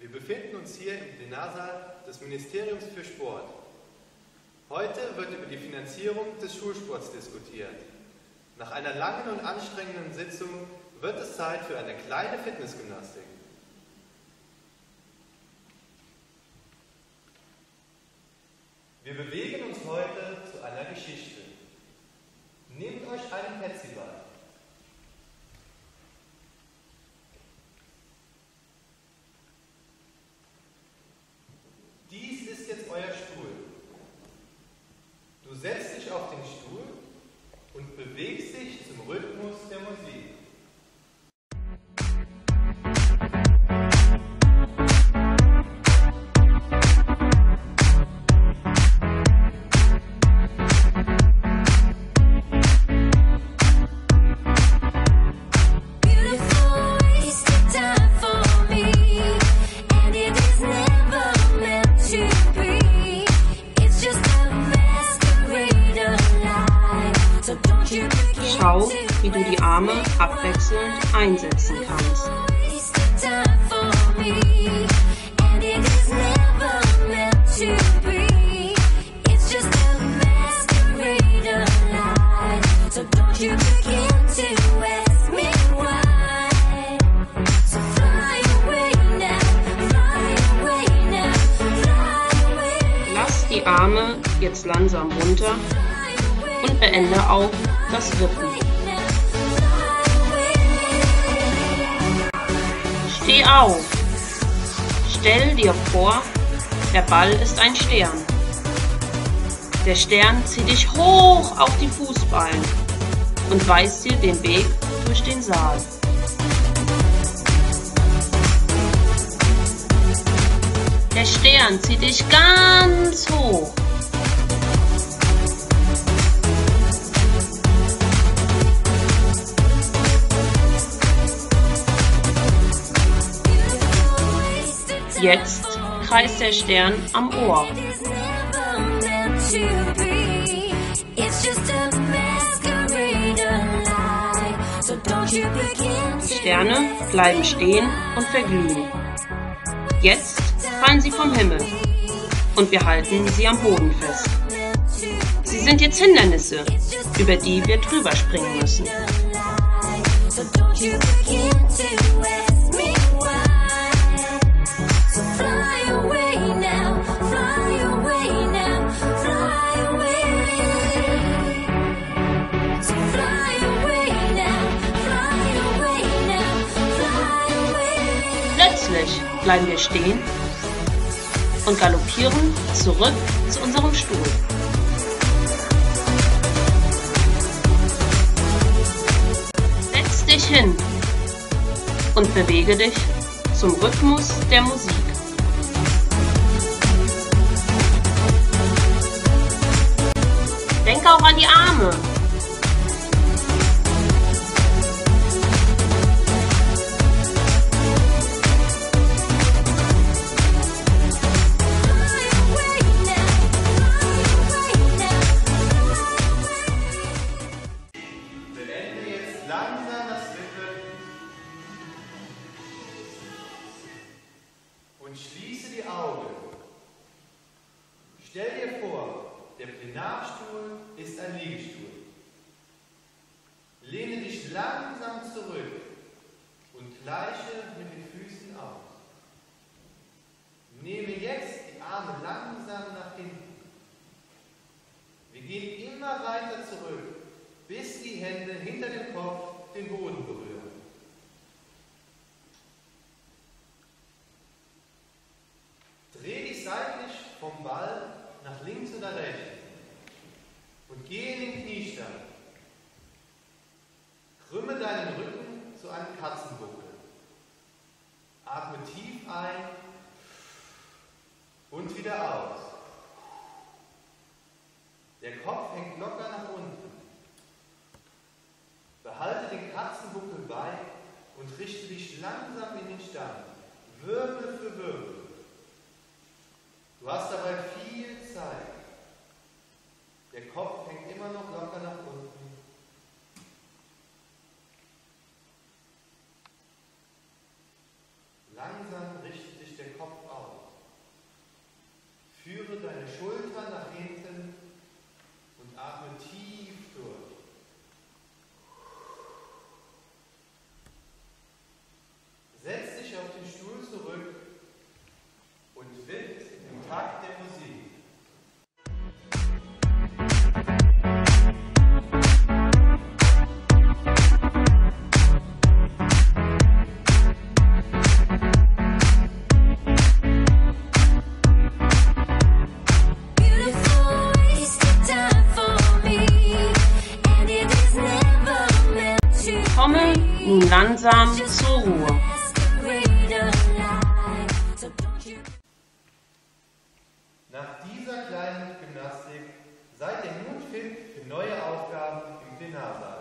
Wir befinden uns hier im Plenarsaal des Ministeriums für Sport. Heute wird über die Finanzierung des Schulsports diskutiert. Nach einer langen und anstrengenden Sitzung wird es Zeit für eine kleine Fitnessgymnastik. Wir bewegen uns heute zu einer Geschichte. Nehmt euch einen Petsyball. Dies ist jetzt euer Stuhl. Du setzt dich auf den Stuhl und bewegst dich zum Rhythmus der Musik. Schau, wie du die Arme abwechselnd einsetzen kannst. Lass die Arme jetzt langsam runter und beende auch das Wippen. Steh auf. Stell dir vor, der Ball ist ein Stern. Der Stern zieht dich hoch auf die Fußballen und weist dir den Weg durch den Saal. Der Stern zieht dich ganz hoch. Jetzt kreist der Stern am Ohr. Die Sterne bleiben stehen und verglühen. Jetzt fallen sie vom Himmel und wir halten sie am Boden fest. Sie sind jetzt Hindernisse, über die wir drüber springen müssen. Plötzlich bleiben wir stehen und galoppieren zurück zu unserem Stuhl. Setz dich hin und bewege dich zum Rhythmus der Musik. Denk auch an die Arme. Beende jetzt langsam das Wippen und schließe die Augen. Stell dir vor, der Plenarstuhl ist ein Liegestuhl. Lehne dich langsam zurück und gleiche mit den Füßen aus. Nehme jetzt die Arme langsam nach hinten. Wir gehen immer weiter zurück, bis die Hände hinter dem Kopf den Boden berühren. Dreh dich seitlich vom Ball nach links oder rechts und geh in den Kniestand. Krümme deinen Rücken zu einem Katzenbuckel. Atme tief ein und wieder aus. Der Kopf hängt locker nach unten. Behalte den Katzenbuckel bei und richte dich langsam in den Stand, Wirbel für Wirbel. Du hast dabei viel Zeit. Der Kopf hängt immer noch locker nach unten. Langsam richtet sich der Kopf Schultern nach hinten und atme tief durch. Setz dich auf den Stuhl zurück und wipp im Takt der Musik. Komme nun langsam zur Ruhe. Nach dieser kleinen Gymnastik seid ihr nun fit für neue Aufgaben im Plenarsaal.